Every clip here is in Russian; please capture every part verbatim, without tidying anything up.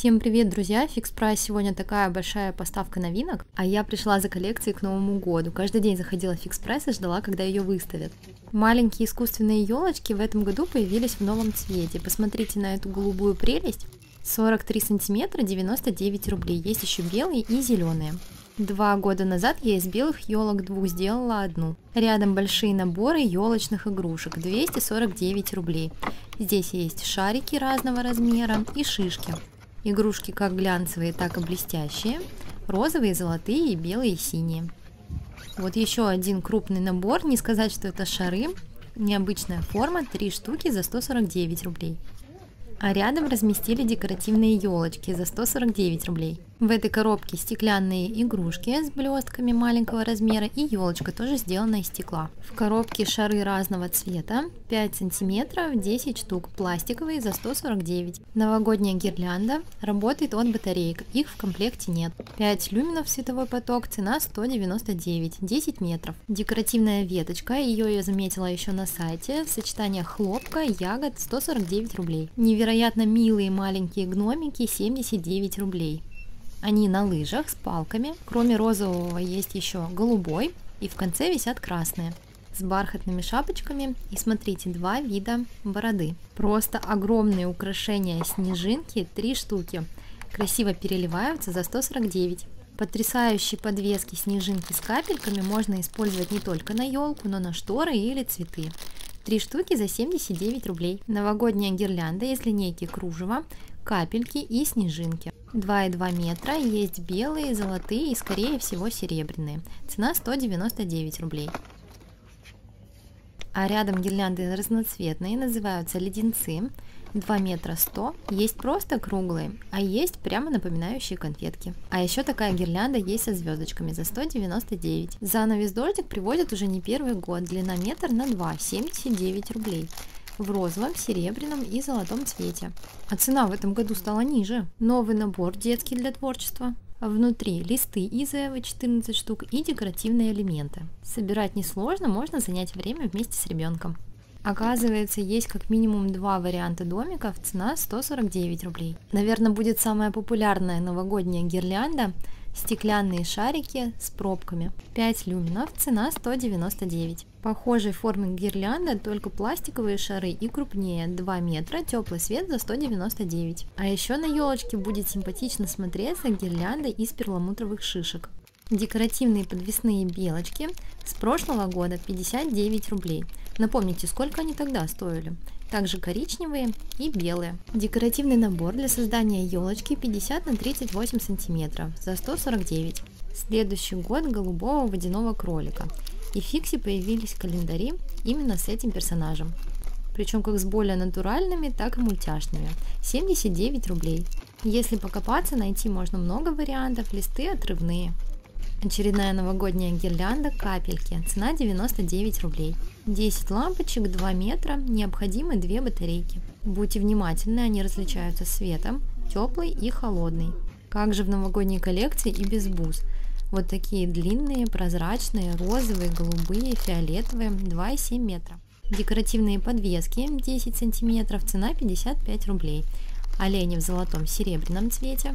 Всем привет, друзья! Фикс Прайс сегодня такая большая поставка новинок, а я пришла за коллекцией к Новому году. Каждый день заходила в Фикс Прайс и ждала, когда ее выставят. Маленькие искусственные елочки в этом году появились в новом цвете. Посмотрите на эту голубую прелесть. сорок три сантиметра, девяносто девять рублей. Есть еще белые и зеленые. Два года назад я из белых елок двух сделала одну. Рядом большие наборы елочных игрушек, двести сорок девять рублей. Здесь есть шарики разного размера и шишки. Игрушки как глянцевые, так и блестящие. Розовые, золотые, белые и синие. Вот еще один крупный набор. Не сказать, что это шары. Необычная форма, три штуки за сто сорок девять рублей. А рядом разместили декоративные елочки за сто сорок девять рублей. В этой коробке стеклянные игрушки с блестками маленького размера и елочка тоже сделана из стекла. В коробке шары разного цвета, пять сантиметров, десять штук, пластиковые за сто сорок девять. Новогодняя гирлянда работает от батареек, их в комплекте нет. пять люменов световой поток, цена сто девяносто девять, десять метров. Декоративная веточка, ее я заметила еще на сайте, сочетание хлопка, ягод, сто сорок девять рублей. Невероятно милые маленькие гномики, семьдесят девять рублей. Они на лыжах с палками, кроме розового есть еще голубой, и в конце висят красные, с бархатными шапочками. И смотрите, два вида бороды. Просто огромные украшения снежинки, три штуки, красиво переливаются за сто сорок девять. Потрясающие подвески снежинки с капельками можно использовать не только на елку, но на шторы или цветы. Три штуки за семьдесят девять рублей. Новогодняя гирлянда из линейки кружева, капельки и снежинки. два и два метра, есть белые, золотые и скорее всего серебряные. Цена сто девяносто девять рублей. А рядом гирлянды разноцветные, называются леденцы. два метра сто. Есть просто круглые, а есть прямо напоминающие конфетки. А еще такая гирлянда есть со звездочками за сто девяносто девять. Занавес дождик приводят уже не первый год. Длина метр на два, семьдесят девять рублей. В розовом, серебряном и золотом цвете. А цена в этом году стала ниже. Новый набор детский для творчества. Внутри листы из Эвы четырнадцать штук и декоративные элементы. Собирать несложно, можно занять время вместе с ребенком. Оказывается, есть как минимум два варианта домиков, цена сто сорок девять рублей. Наверное, будет самая популярная новогодняя гирлянда. Стеклянные шарики с пробками. пять люменов, цена сто девяносто девять. Похожей формы гирлянда, только пластиковые шары и крупнее, два метра, теплый свет за сто девяносто девять. А еще на елочке будет симпатично смотреться гирлянда из перламутровых шишек. Декоративные подвесные белочки с прошлого года пятьдесят девять рублей. Напомните, сколько они тогда стоили. Также коричневые и белые. Декоративный набор для создания елочки пятьдесят на тридцать восемь сантиметров за сто сорок девять. Следующий год голубого водяного кролика. И в Фиксе появились календари именно с этим персонажем. Причем как с более натуральными, так и мультяшными. семьдесят девять рублей. Если покопаться, найти можно много вариантов, листы отрывные. Очередная новогодняя гирлянда капельки, цена девяносто девять рублей. десять лампочек, два метра, необходимы две батарейки. Будьте внимательны, они различаются цветом, теплый и холодный. Как же в новогодней коллекции и без бус. Вот такие длинные, прозрачные, розовые, голубые, фиолетовые, два и семь метра. Декоративные подвески десять сантиметров, цена пятьдесят пять рублей. Олени в золотом серебряном цвете.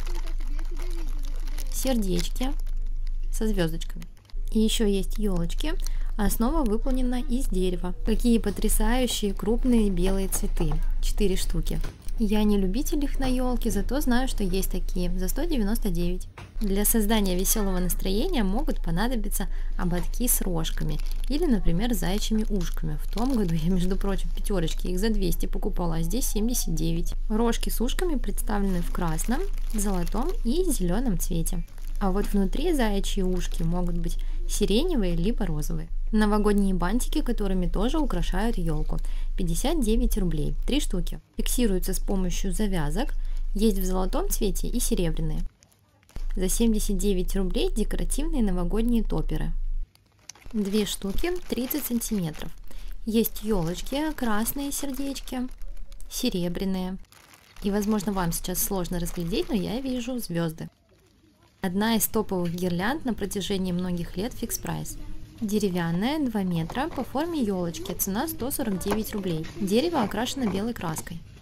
Сердечки со звездочками. И еще есть елочки. Основа выполнена из дерева. Какие потрясающие крупные белые цветы. четыре штуки. Я не любитель их на елке, зато знаю, что есть такие. За сто девяносто девять. Для создания веселого настроения могут понадобиться ободки с рожками. Или, например, заячьими ушками. В том году я, между прочим, пятерочки их за двести покупала, а здесь семьдесят девять. Рожки с ушками представлены в красном, золотом и зеленом цвете. А вот внутри заячьи ушки могут быть сиреневые либо розовые. Новогодние бантики, которыми тоже украшают елку. пятьдесят девять рублей, три штуки. Фиксируются с помощью завязок. Есть в золотом цвете и серебряные. За семьдесят девять рублей декоративные новогодние топеры. Две штуки, тридцать сантиметров. Есть елочки, красные сердечки, серебряные. И, возможно, вам сейчас сложно разглядеть, но я вижу звезды. Одна из топовых гирлянд на протяжении многих лет Фикс Прайс. Деревянная, два метра, по форме елочки, цена сто сорок девять рублей. Дерево окрашено белой краской.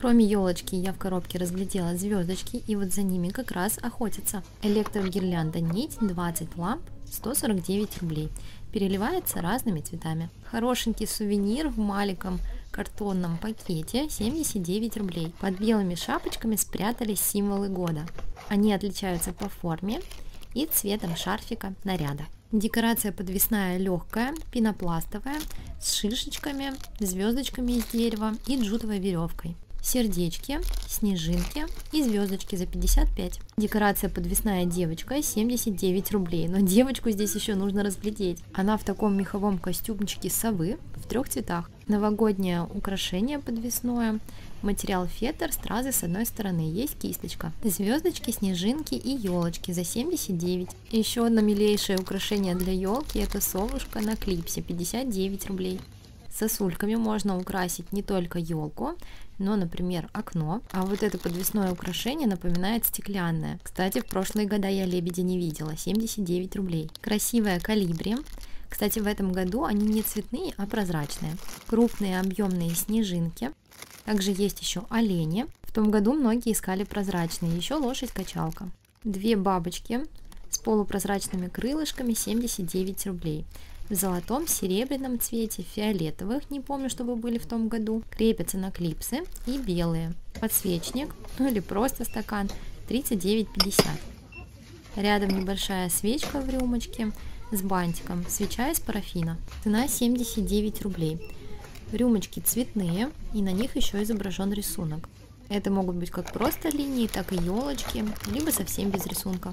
Кроме елочки я в коробке разглядела звездочки, и вот за ними как раз охотятся. Электрогирлянда нить двадцать ламп, сто сорок девять рублей. Переливается разными цветами. Хорошенький сувенир в маленьком картонном пакете, семьдесят девять рублей. Под белыми шапочками спрятались символы года. Они отличаются по форме и цветом шарфика наряда. Декорация подвесная легкая, пенопластовая, с шишечками, звездочками из дерева и джутовой веревкой. Сердечки, снежинки и звездочки за пятьдесят пять. Декорация подвесная девочка, семьдесят девять рублей. Но девочку здесь еще нужно разглядеть. Она в таком меховом костюмчике совы в трех цветах. Новогоднее украшение подвесное. Материал фетр, стразы с одной стороны, есть кисточка. Звездочки, снежинки и елочки за семьдесят девять. Еще одно милейшее украшение для елки — это совушка на клипсе, пятьдесят девять рублей. Сосульками можно украсить не только елку, но, например, окно. А вот это подвесное украшение напоминает стеклянное. Кстати, в прошлые года я лебедя не видела, семьдесят девять рублей. Красивая колибри. Кстати, в этом году они не цветные, а прозрачные. Крупные объемные снежинки. Также есть еще олени. В том году многие искали прозрачные. Еще лошадь-качалка. Две бабочки с полупрозрачными крылышками, семьдесят девять рублей. В золотом, серебряном цвете, фиолетовых, не помню, чтобы были в том году, крепятся на клипсы, и белые. Подсвечник, ну или просто стакан, тридцать девять пятьдесят. Рядом небольшая свечка в рюмочке с бантиком, свеча из парафина. Цена семьдесят девять рублей. Рюмочки цветные, и на них еще изображен рисунок. Это могут быть как просто линии, так и елочки, либо совсем без рисунка.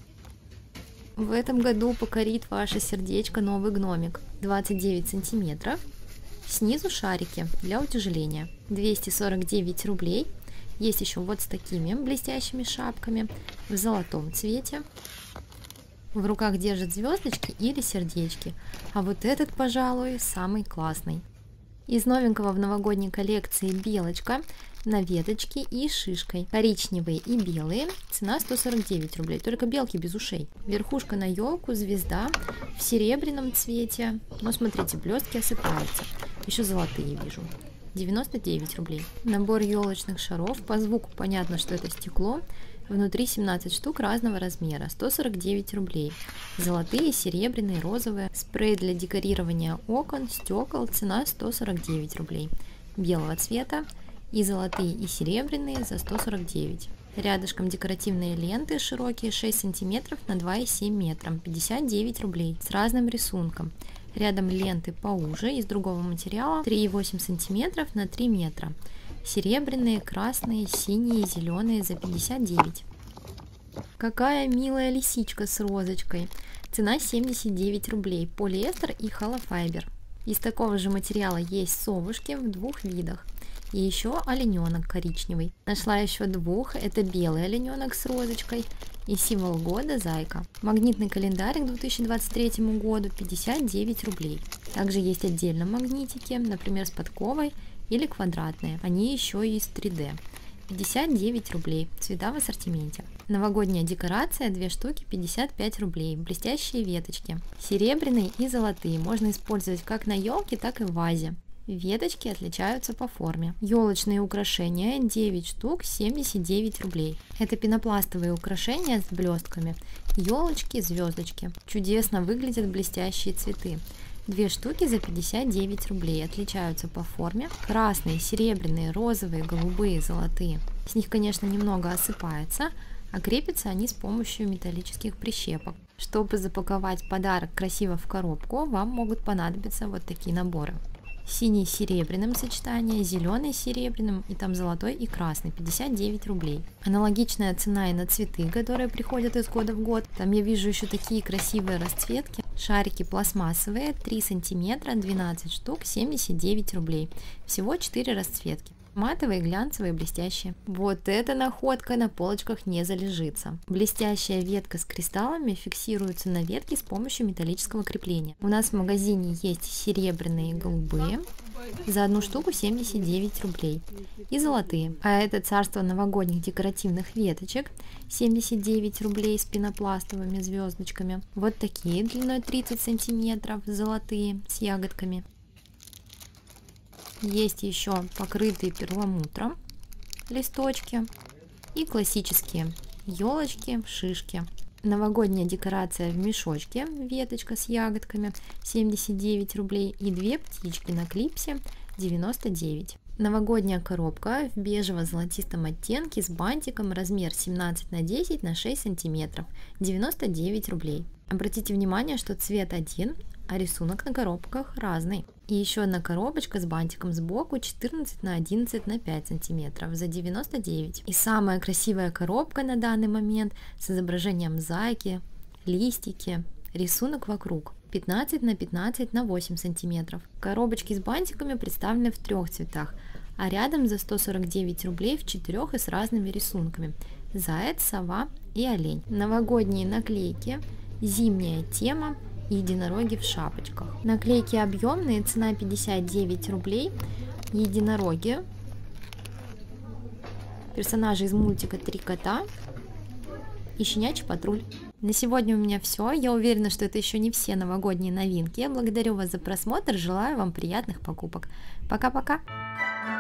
В этом году покорит ваше сердечко новый гномик. двадцать девять сантиметров. Снизу шарики для утяжеления. двести сорок девять рублей. Есть еще вот с такими блестящими шапками в золотом цвете. В руках держит звездочки или сердечки. А вот этот, пожалуй, самый классный. Из новенького в новогодней коллекции белочка на веточке и шишкой. Коричневые и белые. Цена сто сорок девять рублей. Только белки без ушей. Верхушка на елку, звезда в серебряном цвете. Но смотрите, блестки осыпаются. Еще золотые вижу. девяносто девять рублей. Набор елочных шаров. По звуку понятно, что это стекло. Внутри семнадцать штук разного размера, сто сорок девять рублей. Золотые, серебряные, розовые. Спрей для декорирования окон, стекол, цена сто сорок девять рублей. Белого цвета. И золотые, и серебряные за сто сорок девять. Рядышком декоративные ленты широкие, шесть сантиметров на два и семь метра, пятьдесят девять рублей, с разным рисунком. Рядом ленты поуже, из другого материала, три и восемь сантиметров на три метра. Серебряные, красные, синие, зеленые за пятьдесят девять. Какая милая лисичка с розочкой. Цена семьдесят девять рублей. Полиэстер и холофайбер. Из такого же материала есть совушки в двух видах. И еще олененок коричневый. Нашла еще двух. Это белый олененок с розочкой и символ года зайка. Магнитный календарик к две тысячи двадцать третьему году, пятьдесят девять рублей. Также есть отдельно магнитики, например, с подковой или квадратные. Они еще и из три дэ. пятьдесят девять рублей. Цвета в ассортименте. Новогодняя декорация, две штуки, пятьдесят пять рублей. Блестящие веточки. Серебряные и золотые. Можно использовать как на елке, так и в вазе. Веточки отличаются по форме. Елочные украшения девять штук, семьдесят девять рублей. Это пенопластовые украшения с блестками. Елочки, звездочки. Чудесно выглядят блестящие цветы. Две штуки за пятьдесят девять рублей. Отличаются по форме. Красные, серебряные, розовые, голубые, золотые. С них, конечно, немного осыпается, а крепятся они с помощью металлических прищепок. Чтобы запаковать подарок красиво в коробку, вам могут понадобиться вот такие наборы. Синий с серебряным сочетание, зеленый с серебряным и там золотой и красный, пятьдесят девять рублей. Аналогичная цена и на цветы, которые приходят из года в год. Там я вижу еще такие красивые расцветки. Шарики пластмассовые, три сантиметра, двенадцать штук, семьдесят девять рублей. Всего четыре расцветки. Матовые, глянцевые, блестящие. Вот эта находка на полочках не залежится. Блестящая ветка с кристаллами фиксируется на ветке с помощью металлического крепления. У нас в магазине есть серебряные и голубые. За одну штуку семьдесят девять рублей. И золотые. А это царство новогодних декоративных веточек. семьдесят девять рублей с пенопластовыми звездочками. Вот такие длиной тридцать сантиметров, золотые, с ягодками. Есть еще покрытые перламутром. листочки и классические елочки, шишки. Новогодняя декорация в мешочке, веточка с ягодками, семьдесят девять рублей, и две птички на клипсе, девяносто девять. Новогодняя коробка в бежево-золотистом оттенке с бантиком, размер семнадцать на десять на шесть сантиметров, девяносто девять рублей. Обратите внимание, что цвет один, а рисунок на коробках разный. И еще одна коробочка с бантиком сбоку, четырнадцать на одиннадцать на пять сантиметров, за девяносто девять. И самая красивая коробка на данный момент с изображением зайки, листики, рисунок вокруг. пятнадцать на пятнадцать на восемь сантиметров. Коробочки с бантиками представлены в трех цветах, а рядом за сто сорок девять рублей в четырех и с разными рисунками: заяц, сова и олень. Новогодние наклейки, зимняя тема, единороги в шапочках. Наклейки объемные, цена пятьдесят девять рублей. Единороги, персонажи из мультика «Три кота» и «Щенячий патруль». На сегодня у меня все. Я уверена, что это еще не все новогодние новинки. Я благодарю вас за просмотр, желаю вам приятных покупок. Пока-пока!